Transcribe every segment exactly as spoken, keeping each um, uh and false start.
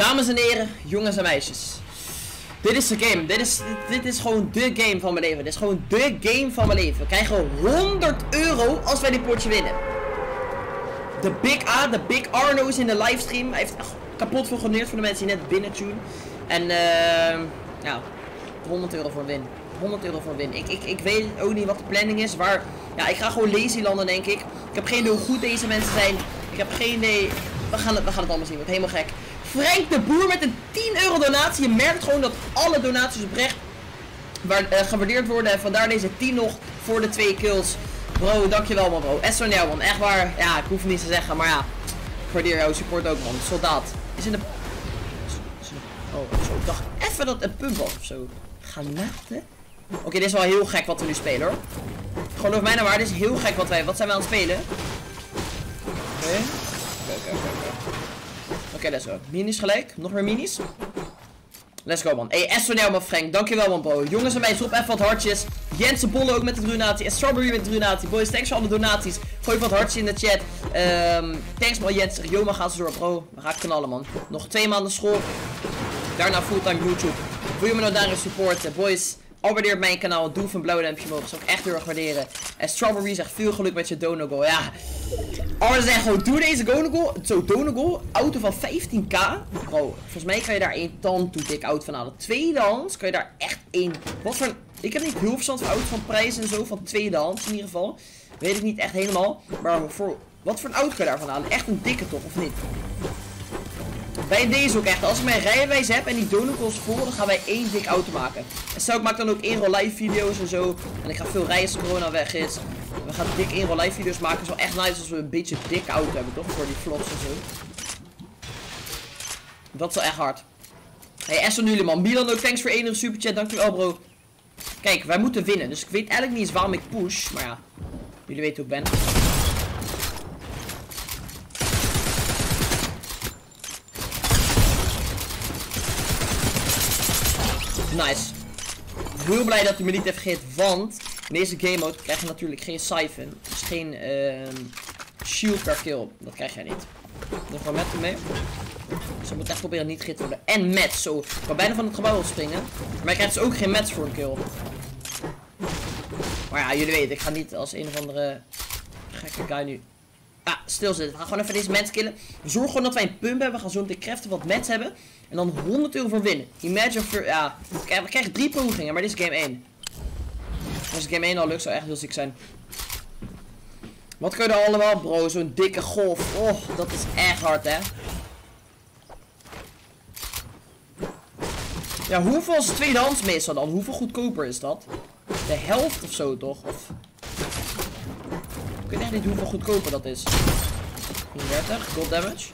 Dames en heren, jongens en meisjes. Dit is de game. Dit is, dit is gewoon de game van mijn leven. Dit is gewoon de game van mijn leven. We krijgen honderd euro als wij dit potje winnen. De Big A, de Big Arno is in de livestream. Hij heeft kapot gegeneerd voor de mensen die net binnen tune. En uh, ja, honderd euro voor een win. honderd euro voor een win. Ik, ik, ik weet ook niet wat de planning is. Waar, ja, ik ga gewoon lazy landen, denk ik. Ik heb geen idee hoe goed deze mensen zijn. Ik heb geen idee. We gaan het, we gaan het allemaal zien. Wordt helemaal gek. Frank de Boer met een tien euro donatie. Je merkt gewoon dat alle donaties oprecht waar, uh, gewaardeerd worden. En vandaar deze tien nog voor de twee kills. Bro, dankjewel man bro. S O N L man. Echt waar. Ja, ik hoef het niet te zeggen. Maar ja, ik waardeer jouw support ook man. Soldaat. Is in de... Oh, zo. Ik dacht even dat het een pump was of zo. Granaten? Oké, okay, dit is wel heel gek wat we nu spelen hoor. Geloof mij nou maar, dit is heel gek wat wij... Wat zijn we aan het spelen? Oké. Okay. Oké, okay, oké, okay, oké. Okay. Oké, okay, let's go. Minis gelijk. Nog meer minis. Let's go man. Hey, S O N L man Frank. Dankjewel man bro. Jongens en meisjes, op even wat hartjes. Jensen Bolle ook met de donatie. En Strawberry met de donatie. Boys, thanks voor alle donaties. Gooi wat hartjes in de chat. Um, thanks man Jensen. Joma, gaat ze door bro. We gaan knallen man. Nog twee maanden school. Daarna fulltime YouTube. Wil je me nou daarin supporten? Boys, abonneer op mijn kanaal. Doe even een blauw duimpje omhoog. Dat zou ik echt heel erg waarderen. En Strawberry zegt veel geluk met je donogol. Ja. Alles zeggen gewoon, doe deze donogol. Zo, donogol. Auto van vijftien k. Bro, volgens mij kan je daar één tand toe dik auto van halen. Tweedehands kan je daar echt één. Wat voor een... Ik heb niet heel verstand van auto's van prijzen en zo. Van tweedehands in ieder geval. Weet ik niet echt helemaal. Maar voor... Wat voor een auto kan je daarvan halen? Echt een dikke toch, of niet? Bij deze ook echt. Als ik mijn rijbewijs heb en die donogols vol, dan gaan wij één dik auto maken. En stel ik maak dan ook inro live video's en zo. En ik ga veel rijden als corona weg is. We gaan dik inro live video's maken. Het is wel echt nice als we een beetje dikke auto hebben, toch? Voor die vlogs en zo. Dat is wel echt hard. Hey, S O N L man. Milan ook, thanks voor één euro superchat. Dankjewel bro. Kijk, wij moeten winnen. Dus ik weet eigenlijk niet eens waarom ik push. Maar ja, jullie weten hoe ik ben. Nice. Heel blij dat hij me niet heeft gegeten, want in deze game mode krijg je natuurlijk geen siphon. Dus geen uh, shield per kill. Dat krijg jij niet. Nog wel met hem mee. Dus we moeten echt proberen niet gegeten te worden. En met zo. Ik kan bijna van het gebouw opspringen. Maar je krijgt dus ook geen match voor een kill. Maar ja, jullie weten, ik ga niet als een of andere gekke guy nu. Ah, stilzitten. We gaan gewoon even deze mens killen. We zorgen gewoon dat wij een pump hebben. We gaan zo meteen kreften wat mets hebben. En dan honderd euro voor winnen. Imagine for... Ja, we krijgen drie pogingen, maar dit is game één. Als game één al lukt, zou echt heel ziek zijn. Wat kun je er allemaal, bro? Zo'n dikke golf. Oh, dat is echt hard, hè. Ja, hoeveel is tweedehands meestal dan? Hoeveel goedkoper is dat? De helft of zo, toch? Of... Ik weet echt niet hoeveel goedkoper dat is. dertig, gold damage.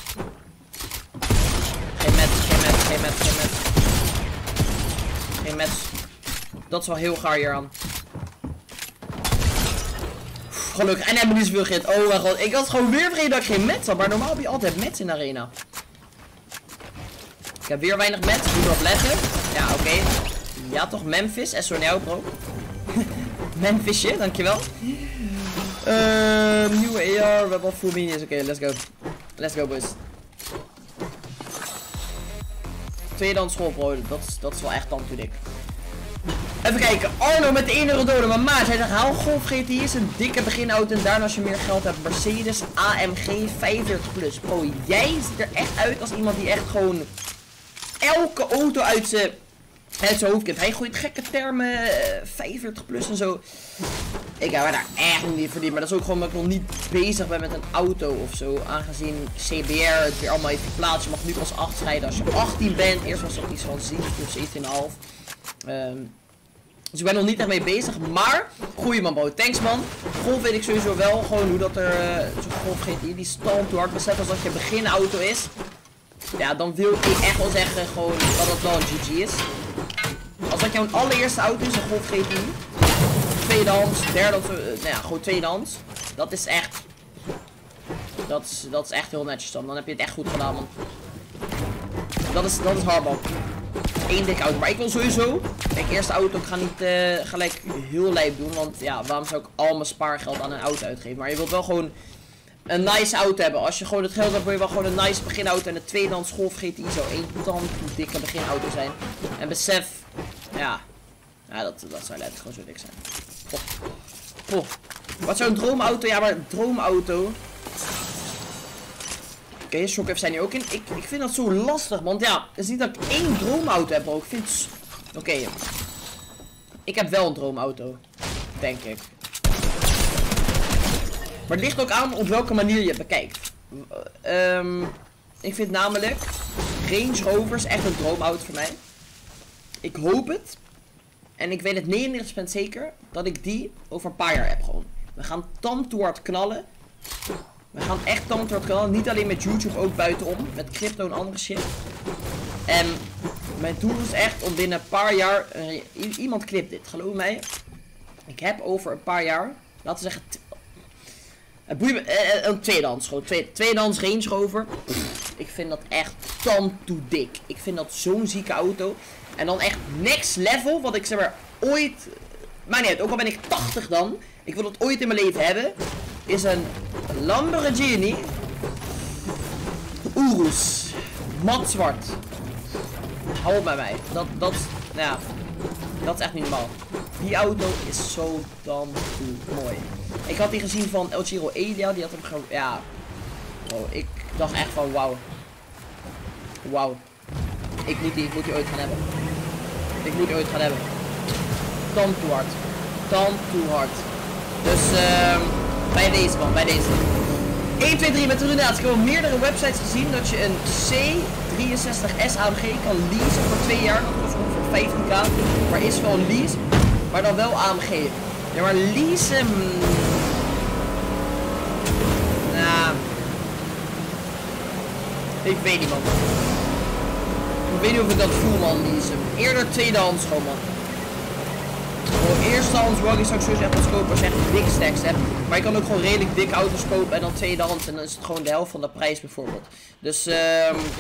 Geen match, geen match, geen match, geen match. Geen match. Dat is wel heel gaar hier aan. Gelukkig. En hebben niet zoveel gehit. Oh mijn god. Ik had gewoon weer vergeten dat ik geen match had. Maar normaal heb je altijd match in de arena. Ik heb weer weinig match. Moet erop letten. Ja, oké. Okay. Ja, toch Memphis. S O N L bro. Memphisje, dankjewel. Ehm, uh, nieuwe A R. We hebben al full minions. Oké, okay, let's go. Let's go boys. Tweedehands school bro, dat is, dat is wel echt tandtoedik. Even kijken, Arno met de één euro doden. Maar maat, hij zegt haal Golf G T is een dikke beginauto. En daarna als je meer geld hebt, Mercedes A M G vijfenveertig plus. Bro, jij ziet er echt uit als iemand die echt gewoon elke auto uit zijn uit zijn hoofd kent. Hij gooit gekke termen, uh, vijfenveertig plus en zo. Ik heb daar echt niet verdiend. Maar dat is ook gewoon omdat ik nog niet bezig ben met een auto of zo. Aangezien C B R het weer allemaal heeft geplaatst. Je mag nu pas acht rijden als je achttien bent. Eerst was het iets van zeventien of zeventien komma vijf. Um, dus ik ben nog niet echt mee bezig. Maar, goeie man bro. Thanks man. Golf weet ik sowieso wel. Gewoon hoe dat er, uh, zo'n Golf G T, die stand toe hard beseft als dat je beginauto is. Ja, dan wil ik echt wel zeggen gewoon dat het wel een G G is. Als dat jouw allereerste auto is, een Golf G T. Tweedehands, derde, uh, nou ja, gewoon tweedehands. Dat is echt... Dat is, dat is echt heel netjes dan. Dan heb je het echt goed gedaan, man. Dat is, dat is hardball. Eén dikke auto. Maar ik wil sowieso... Kijk, eerste auto, ik ga niet uh, gelijk heel lijp doen. Want ja, waarom zou ik al mijn spaargeld aan een auto uitgeven? Maar je wilt wel gewoon... een nice auto hebben. Als je gewoon het geld hebt, wil je wel gewoon een nice beginauto en een tweedehands Golf G T I zo één tand dikke beginauto zijn. En besef, ja, ja dat, dat zou letterlijk gewoon zo dik zijn. Poh. Poh. Wat zou een droomauto? Ja, maar een droomauto. Oké, okay, Shock F zijn hier ook in. Ik, ik vind dat zo lastig, want ja, het is niet dat ik één droomauto heb, bro. Ik vind het... Oké, okay. Ik heb wel een droomauto, denk ik. Maar het ligt ook aan op welke manier je het bekijkt. Um, ik vind namelijk Range Rovers echt een droomauto voor mij. Ik hoop het. En ik weet het negenennegentig procent zeker dat ik die over een paar jaar heb gewoon. We gaan tandtoehard knallen. We gaan echt tandtoehard knallen. Niet alleen met YouTube, ook buitenom. Met crypto en andere shit. En mijn doel is echt om binnen een paar jaar... Uh, iemand knipt dit, geloof mij. Ik heb over een paar jaar... Laten we zeggen... Het boeit me, uh, een tweedehands gewoon. Tweede, tweedehands Range Rover. Ik vind dat echt tandtoe dik. Ik vind dat zo'n zieke auto. En dan echt next level. Wat ik zeg maar ooit... Maar niet uit, ook al ben ik tachtig dan. Ik wil dat ooit in mijn leven hebben. Is een Lamborghini Urus. Mat zwart. Hou op bij mij. Dat, dat, nou ja. Dat is echt niet normaal. Die auto is zo tandtoe mooi. Ik had die gezien van El Giro Elia. Die had hem gewoon, ja. Oh, ik dacht echt van wauw. Wauw. Ik moet die, ik moet die ooit gaan hebben. Ik moet die ooit gaan hebben. Tandtoe hard. Tandtoe hard. Dus uh, bij deze man, bij deze. één, twee, drie met de donatie. Ik heb op meerdere websites gezien dat je een C drieënzestig S A M G kan leasen voor twee jaar. Dat kost ongeveer vijftien k. Maar is wel een lease. Maar dan wel A M G. Ja, maar leasen... Nou... Ik weet niet, man. Ik weet niet of ik dat voel, man, leasen. Eerder tweedehands gewoon, man. Voor eerstehands wil ik straks sowieso echt wat kopen als je echt dik stacks hebt. Maar je kan ook gewoon redelijk dikke auto's kopen en dan tweedehands. En dan is het gewoon de helft van de prijs bijvoorbeeld. Dus, ehm... Um...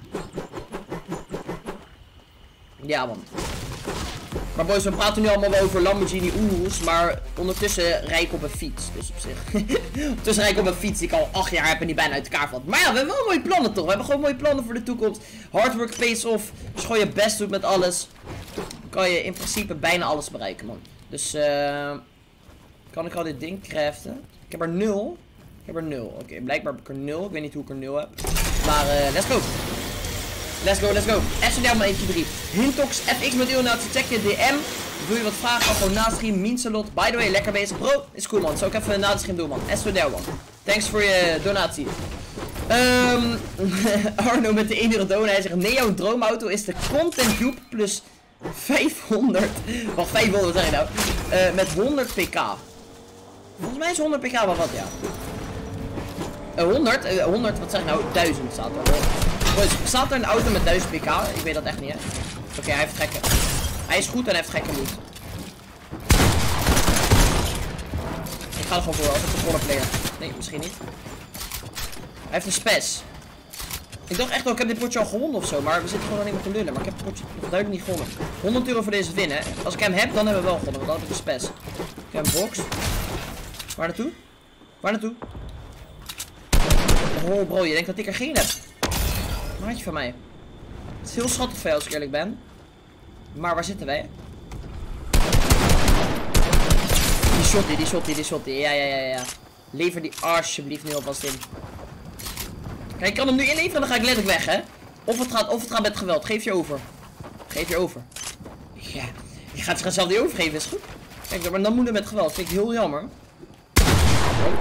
ja, man. Maar boys, we praten nu allemaal wel over Lamborghini Urus, maar ondertussen rijd ik op een fiets. Dus op zich. Ondertussen rijd ik op een fiets die ik al acht jaar heb en die bijna uit elkaar valt. Maar ja, we hebben wel mooie plannen toch? We hebben gewoon mooie plannen voor de toekomst. Hard work pays off. Als je gewoon je best doet met alles, kan je in principe bijna alles bereiken, man. Dus, uh, kan ik al dit ding craften? Ik heb er nul. Ik heb er nul. Oké, okay, blijkbaar heb ik er nul. Ik weet niet hoe ik er nul heb. Maar, uh, let's go. Let's go, let's go. S N L maar één twee drie. Hintox F X met uw natie. Check je D M. Wil je wat vragen? Al gewoon na de stream. Mincelot. By the way, lekker bezig. Bro, is cool, man. Zou ik even na de stream doen, man. S N L, man. Thanks voor je donatie. Um, Arno met de één euro donor. Hij zegt, nee, jouw droomauto is de Content Cube plus vijfhonderd. Wacht, vijfhonderd, wat zeg je nou? Uh, met honderd pk. Volgens mij is honderd pk wel wat, ja. Uh, honderd? Uh, honderd, wat zeg je nou? duizend staat er. Boys, staat er een auto met duizend pk? Ik weet dat echt niet, hè. Oké, okay, hij heeft gekke. Hij is goed en hij heeft gekke loot. Ik ga er gewoon voor, als ik de volle player. Nee, misschien niet. Hij heeft een spes. Ik dacht echt, oh, ik heb dit potje al gewonnen of zo, maar we zitten gewoon nog niet meer te lullen. Maar ik heb het potje nog duidelijk niet gewonnen. honderd euro voor deze winnen. Als ik hem heb, dan hebben we wel gewonnen, want dan heb ik een spes. Ik heb een box. Waar naartoe? Waar naartoe? Oh bro, je denkt dat ik er geen heb. Maatje van mij. Het is heel schattig veel als ik eerlijk ben. Maar waar zitten wij? Die shotty, die shotty, die shotty. Ja, ja, ja, ja. Lever die alsjeblieft nu alvast in. Kijk, ik kan hem nu inleveren en dan ga ik letterlijk weg, hè. Of het gaat, of het gaat met geweld. Geef je over. Geef je over. Ja. Je gaat zichzelf niet overgeven, is goed. Kijk, maar dan moet het met geweld. Vind ik heel jammer. Oh.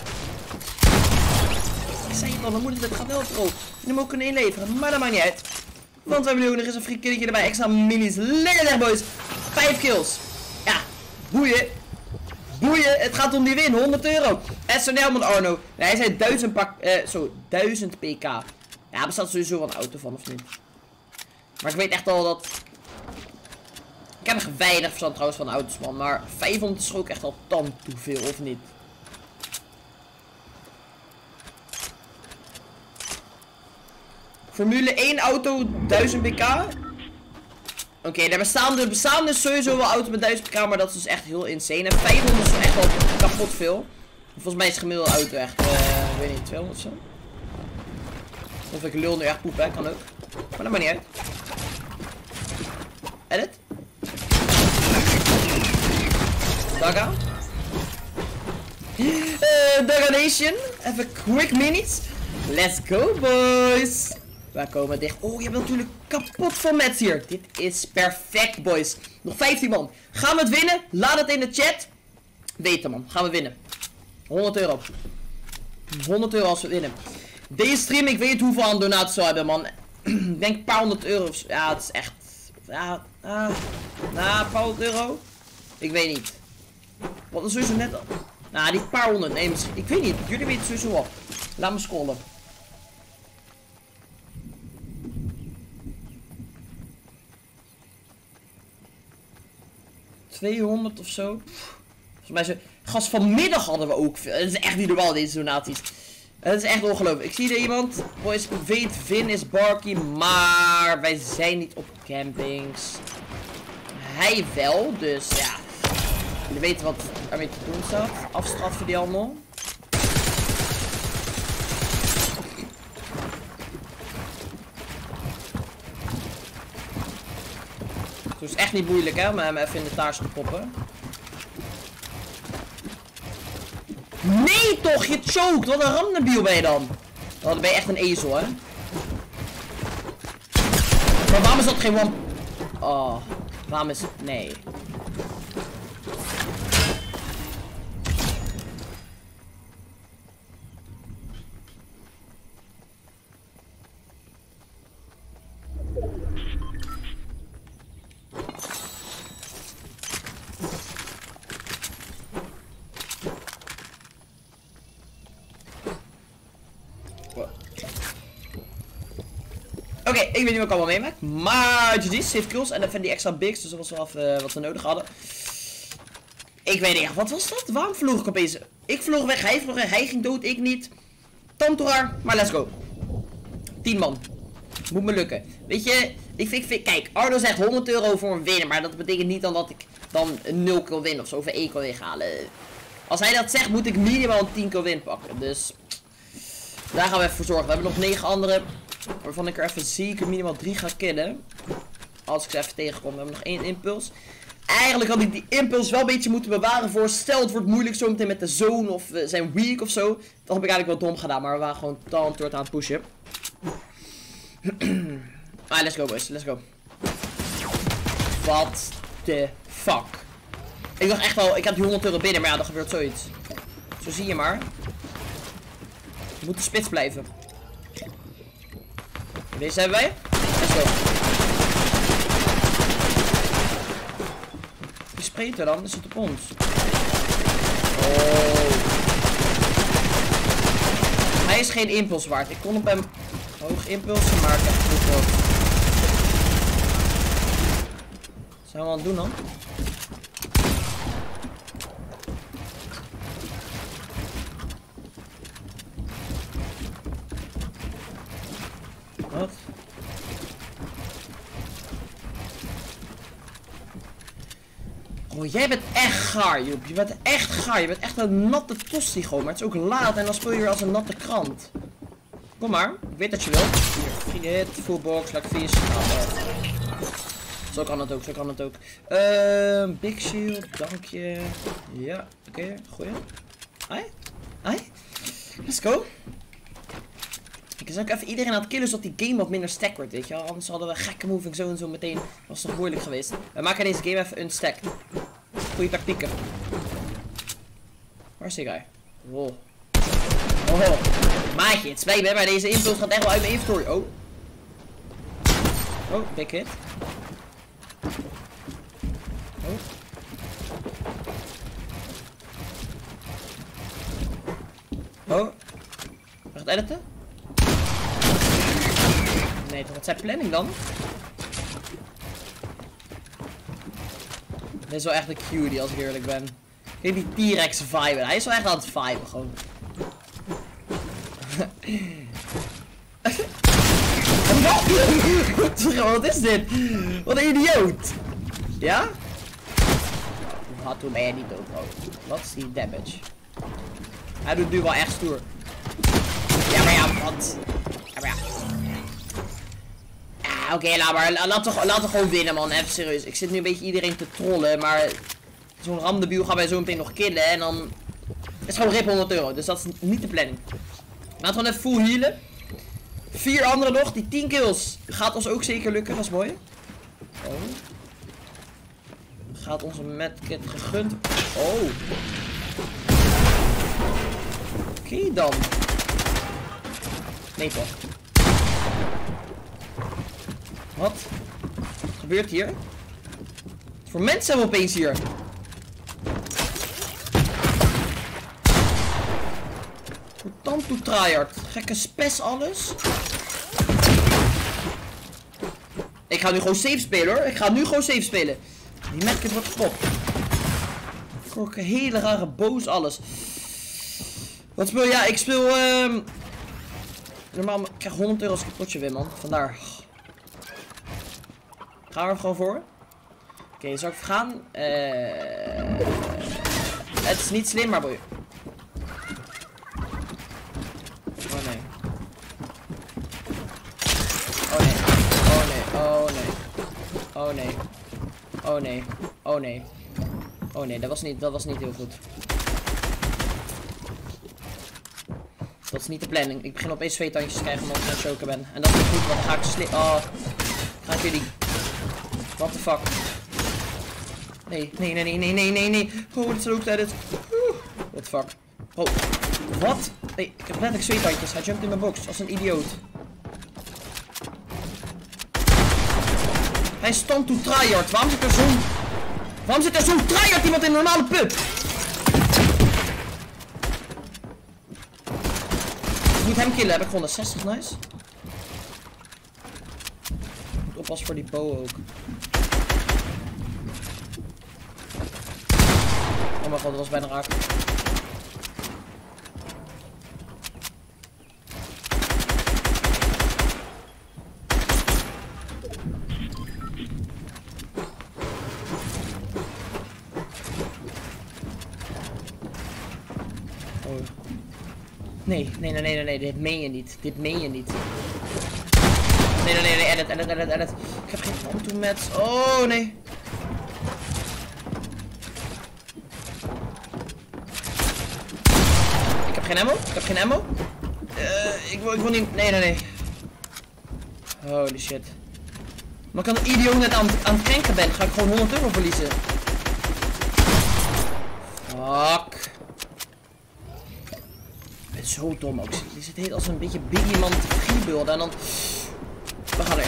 Ik zei het al, dan moet het met geweld, bro. Je hem ook kunnen inleveren, maar dat maakt niet uit. Want we hebben nu ook nog eens een free killetje erbij. Extra minis. Lekker zeg, boys. Vijf kills. Ja. Boeien. Boeien. Het gaat om die win. honderd euro. S N L man Arno. Nee, hij zei duizend pak. Eh, zo. duizend pk. Ja, er bestaat sowieso wel een auto van, of niet? Maar ik weet echt al dat. Ik heb nog weinig verstand trouwens van auto's, man. Maar vijfhonderd is ook echt al tandtoe veel, of niet? Formule één auto, duizend pk. Oké, okay, er bestaan, er bestaan dus sowieso wel auto's met duizend pk, maar dat is dus echt heel insane. En vijfhonderd is echt wel kapot veel. Volgens mij is de gemiddelde auto echt... Uh... weet niet, tweehonderd of zo. Of ik lul nu echt poep, hè, kan ook. Maar dat maakt niet uit. Edit. Daga. Uh, Daga Nation. Even quick minutes. Let's go, boys. We komen dicht. Oh, je bent natuurlijk kapot van Mets hier. Dit is perfect, boys. Nog vijftien man. Gaan we het winnen? Laat het in de chat. Weten, man. Gaan we winnen. honderd euro. honderd euro als we winnen. Deze stream, ik weet niet hoeveel aan donaties zal hebben, man. Ik denk een paar honderd euro. Ja, het is echt... Ja, ah, nou, een paar honderd euro. Ik weet niet. Wat is sowieso net al? Nou, die paar honderd. Nee, misschien. Ik weet niet. Jullie weten sowieso wel. Laat me scrollen. tweehonderd of zo. Volgens mij zo. Gast, vanmiddag hadden we ook veel. Het is echt niet normaal, deze donaties. Het is echt ongelooflijk. Ik zie er iemand. Boys, ik weet, Vin is Barky, maar wij zijn niet op campings. Hij wel, dus ja. Jullie weten wat ermee te doen staat. Afstraffen die allemaal. Het is echt niet moeilijk, hè, om hem even in de taars te poppen. Nee toch, je choked. Wat een ramdebiel ben je dan. Oh, dan ben je echt een ezel, hè. Maar waarom is dat geen one... Oh, waarom is het... Nee. Oké, okay, ik weet niet wat ik allemaal meemaak. Maar G G's, safe kills. En even die extra bigs. Dus dat was wel even uh, wat we nodig hadden. Ik weet niet echt, wat was dat? Waarom vloog ik opeens? Ik vloog weg, hij vloog weg. Hij ging dood, ik niet. Tantoraar, maar let's go. tien man. Moet me lukken. Weet je, ik vind, ik vind, kijk, Arno zegt honderd euro voor een winnen. Maar dat betekent niet dan dat ik dan een nul kill win of zo. Of een één kill win halen. Als hij dat zegt, moet ik minimaal een tien kill win pakken. Dus daar gaan we even voor zorgen. We hebben nog negen andere. Waarvan ik er even zeker minimaal drie ga killen. Als ik ze even tegenkom. We hebben nog één impuls. Eigenlijk had ik die impuls wel een beetje moeten bewaren voor. Stel het wordt moeilijk zometeen met de zone of uh, zijn weak of zo. Dat heb ik eigenlijk wel dom gedaan. Maar we waren gewoon tandtoord aan het pushen. Ah, let's go boys. Let's go. What the fuck. Ik dacht echt wel, ik heb die honderd euro binnen. Maar ja, er gebeurt zoiets. Zo zie je maar. We moeten spits blijven. Deze hebben wij. Let's go. Wie spreekt er dan? Is het op ons? Oh. Hij is geen impuls waard. Ik kon op hem hoog impulsen, maar ik heb het niet nodig. Wat zijn we aan het doen dan? Wat? Oh, jij bent echt gaar, Joep. Je bent echt gaar. Je bent echt een natte tosti gewoon. Maar het is ook laat en dan speel je weer als een natte krant. Kom maar. Ik weet dat je wilt. Hier, free hit, full box, lekker vis. Oh, zo kan het ook, zo kan het ook. Uh, big shield, dank je. Ja, oké, okay, goeie. Ai, ai. Let's go. Ik zou ook even iedereen aan het killen zodat die game wat minder stack wordt, weet je wel. Anders hadden we gekke moving zo en zo meteen. Was toch moeilijk geweest. We maken deze game even unstacked. Goeie tactieken. Waar is die guy? Wow. Oh, maatje, het spijt me, maar deze impuls gaat echt wel uit mijn inventory. Oh. Oh, big hit. Oh. Oh. Mag het editen? Nee, toch, wat zijn planning dan? Dit is wel echt een cutie als ik eerlijk ben. Kijk die T-Rex vibe. Hij is wel echt aan het viben gewoon. Wat is dit? Wat een idioot. Ja? Wat toen ben je niet dood, bro. Wat is die damage? Hij doet nu wel echt stoer. Ja, maar ja, wat? Ja, maar ja. Ja, oké, okay, laat maar. Laten we, laten we gewoon winnen, man. Even serieus. Ik zit nu een beetje iedereen te trollen, maar... Zo'n randebiel gaan wij zo meteen nog killen en dan... Het is gewoon rip honderd euro, dus dat is niet de planning. Laten we even full healen. Vier anderen nog, die tien kills. Gaat ons ook zeker lukken, dat is mooi. Oh. Gaat onze medkit gegund. Oh. Oké okay, dan. Nee toch. Wat? Wat gebeurt hier? Wat voor mensen hebben we opeens hier? Tanto tryhard. Gekke spes alles. Ik ga nu gewoon safe spelen hoor. Ik ga nu gewoon safe spelen. Die medkit wordt gepopt. Ik hoor een hele rare boos alles. Wat speel je? Ja, ik speel... Uh... Normaal ik krijg honderd euro als ik een potje win man. Vandaar. Gaan we er gewoon voor? Oké, okay, zal ik gaan? Uh... Het is niet slim, maar boy. Oh nee. Oh nee. Oh nee. Oh nee. Oh nee. Oh nee. Oh nee. Oh nee, dat was niet, dat was niet heel goed. Dat is niet de planning. Ik begin opeens twee tandjes te krijgen omdat ik aan het choken ben. En dat is niet goed, want dan ga ik sli... Oh. Ga ik jullie... What the fuck? Nee, nee, nee, nee, nee, nee, nee, nee. Oh, dit is ook edit. What the fuck? Oh. Wat? Nee, ik heb letterlijk twee tandjes. Hij jumpt in mijn box als een idioot. Hij stond to tryhard. Waarom zit er zo'n... Waarom zit er zo'n tryhard iemand in een normale pub? Ik moet hem killen. Heb ik honderdzestig, nice. Ik moet oppassen voor die bow ook. Oh mijn god, dat was bijna raak. Nee, nee, nee, nee, nee, dit meen je niet. Dit meen je niet. Nee, nee, nee, nee, edit, edit, edit, edit. Ik heb geen auto met. Oh, nee. Ik heb geen ammo. Ik heb geen ammo. Uh, ik, wil, ik wil niet. Nee, nee, nee. Holy shit. Maar als ik een idioot net aan, aan het cranken ben, ga ik gewoon honderd euro verliezen. Fuck. Ik ben zo dom ook. Je zit heel als een beetje Biggie man te freebulden en dan... We gaan er.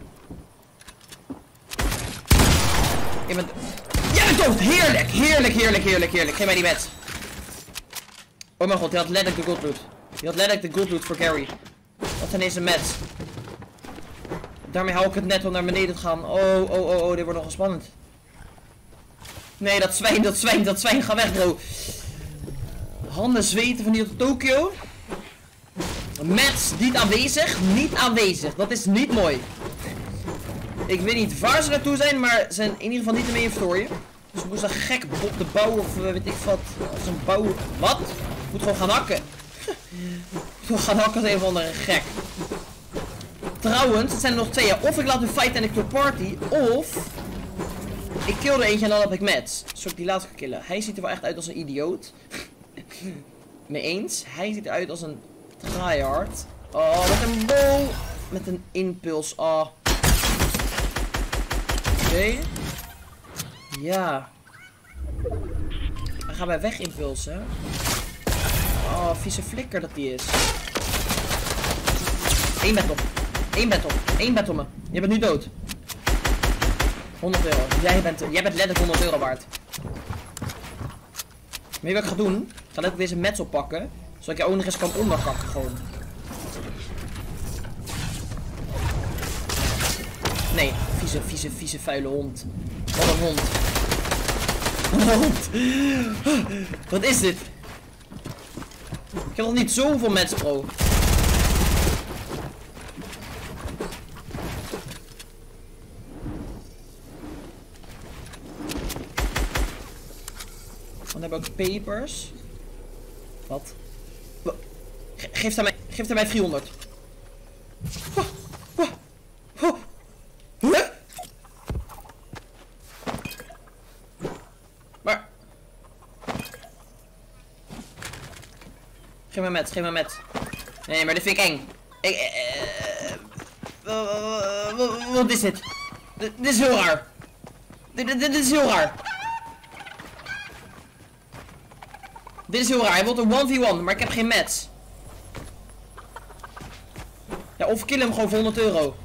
Je bent... Jij bent dood! Heerlijk! Heerlijk, heerlijk, heerlijk, heerlijk. Geef mij die met. Oh mijn god, die had letterlijk de gold loot. Die had letterlijk de gold loot voor Gary. Wat ineens een met. Daarmee hou ik het net om naar beneden te gaan. Oh, oh, oh, oh, dit wordt nogal spannend. Nee, dat zwijn, dat zwijn, dat zwijn, ga weg bro. Handen zweten van hier tot Tokio. Mats niet aanwezig. Niet aanwezig. Dat is niet mooi. Ik weet niet waar ze naartoe zijn, maar ze zijn in ieder geval niet in mijn inventory. Dus ik moest een gek op de bouw of weet ik wat. Als een bouw. Wat? Ik moet gewoon gaan hakken. Ik moet gewoon gaan hakken als een of andere gek. Trouwens, het zijn er nog twee. Of ik laat hem fighten en ik doe party. Of ik kill er eentje en dan heb ik Mats. Zal ik die laatste gaan killen? Hij ziet er wel echt uit als een idioot. Mee eens. Hij ziet eruit als een tryhard. Oh, met een bol. Met een impuls. Oh. Oké. Okay. Ja. Dan gaan wij weg impulsen. Oh, vieze flikker dat die is. Eén bed op. Eén bed op. Eén bed op me. Je bent nu dood. honderd euro. Jij bent, jij bent letterlijk honderd euro waard. Weet je wat ik ga doen? Ik ga net deze mets oppakken. Zodat ik je ook nog eens kan onderkakken gewoon. Nee, vieze, vieze, vieze vuile hond. Wat een hond. Wat een hond. Wat is dit? Ik heb nog niet zoveel mets bro. Dan hebben we ook papers. Wat? Ge geef aan mij, geef aan mij driehonderd. Oh, oh, oh. Huh? Maar... Geef me met, geef me met. Nee, maar dit vind ik eng. Ik, uh, uh, uh, wat is dit? Dit is heel raar. Dit, dit, dit is heel raar. Dit is heel raar. Hij wil een one v one, maar ik heb geen match. Ja, of kill hem gewoon voor honderd euro.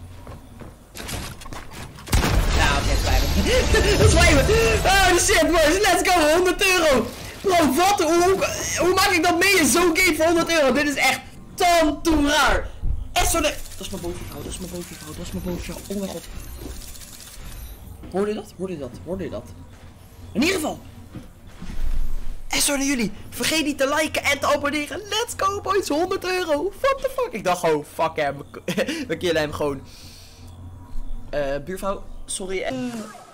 Ja, oké, okay, spijt me. Dat spijt me. Oh shit, boys. Let's go. honderd euro. Bro, wat? Hoe, hoe, hoe maak ik dat mee in zo'n game voor honderd euro? Dit is echt tantoe raar. Echt zo de... Dat is mijn bovenvrouw. Dat is mijn bovenvrouw. Dat is mijn bovenvrouw. Oh mijn god. Hoorde je dat? Hoorde je dat? Hoorde je dat? In ieder geval. En zo naar jullie. Vergeet niet te liken en te abonneren. Let's go boys. honderd euro. What the fuck? Ik dacht gewoon, fuck hem. We killen hem gewoon. Uh, buurvrouw, sorry. Uh...